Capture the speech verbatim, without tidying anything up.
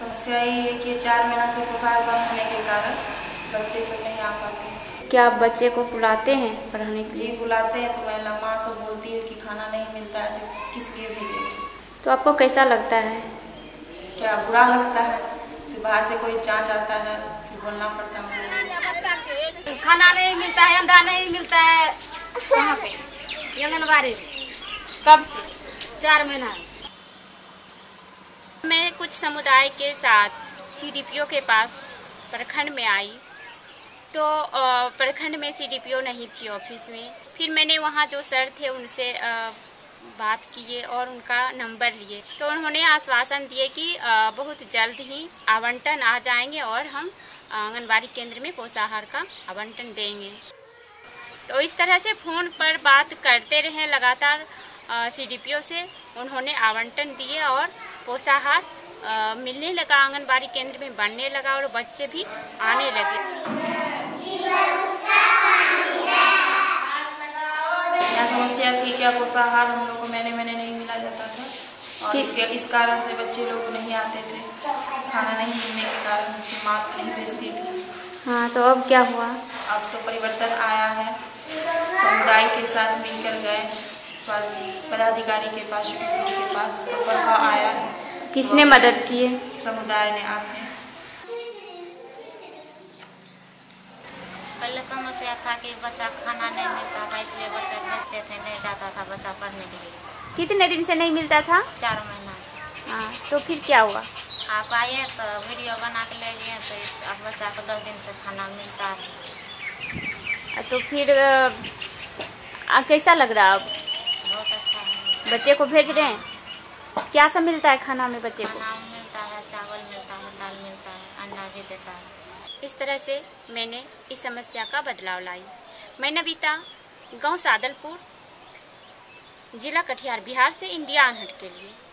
समस्या यही है कि चार महीना से पोषाहार कम होने के कारण बच्चे सब नहीं आ पाते। क्या आप बच्चे को बुलाते हैं पढ़ाने के लिए? जी बुलाते हैं, तो महिला माँ सब बोलती है कि खाना नहीं मिलता है, तो किस लिए भेजे। तो आपको कैसा लगता है? क्या बुरा लगता है, से बाहर से कोई जांच आता है फिर बोलना पड़ता है। खाना नहीं मिलता है, अंडा नहीं मिलता है। कहाँ पे? आंगनबाड़ी। कब से? चार महीना। मैं कुछ समुदाय के साथ सीडीपीओ के पास प्रखंड में आई, तो प्रखंड में सीडीपीओ नहीं थी ऑफिस में। फिर मैंने वहाँ जो सर थे उनसे बात किए और उनका नंबर लिए, तो उन्होंने आश्वासन दिए कि बहुत जल्द ही आवंटन आ जाएंगे और हम आंगनबाड़ी केंद्र में पोषाहार का आवंटन देंगे। तो इस तरह से फ़ोन पर बात करते रहे लगातार सीडीपीओ से। उन्होंने आवंटन दिए और पोषाहार मिलने लगा, आंगनबाड़ी केंद्र में बनने लगा और बच्चे भी आने लगे। यहाँ समस्या थी क्या, पोषाहार हम लोग को महीने महीने नहीं मिला जाता था और इसके इस कारण से बच्चे लोग नहीं आते थे। खाना नहीं मिलने के कारण उसकी माँ नहीं भेजती थी। हाँ, तो अब क्या हुआ? अब तो परिवर्तन आया है। समुदाय के साथ मिलकर गए पदाधिकारी के पास, के पास तो प्रभाव आया है। किसने मदद की है? समुदाय ने आके। पहले समस्या था कि बच्चा खाना नहीं मिलता था, इसलिए बच्चा भेजते थे, नहीं जाता था बच्चा पढ़ने के लिए। कितने दिन से नहीं मिलता था? चार महीना से। हाँ, तो फिर क्या हुआ? आप आए तो वीडियो बना के ले गए, तो इस अब बच्चा को दस दिन से खाना मिलता है। तो फिर आ, कैसा लग रहा अब? बहुत अच्छा है। बच्चे को भेज रहे हैं? क्या सब मिलता है खाना में बच्चे को? खाना मिलता है, चावल मिलता है, दाल मिलता है, अंडा भी देता है। इस तरह से मैंने इस समस्या का बदलाव लाई। मैं नबीता, गांव सादलपुर, जिला कटिहार, बिहार से इंडिया अनहट के लिए।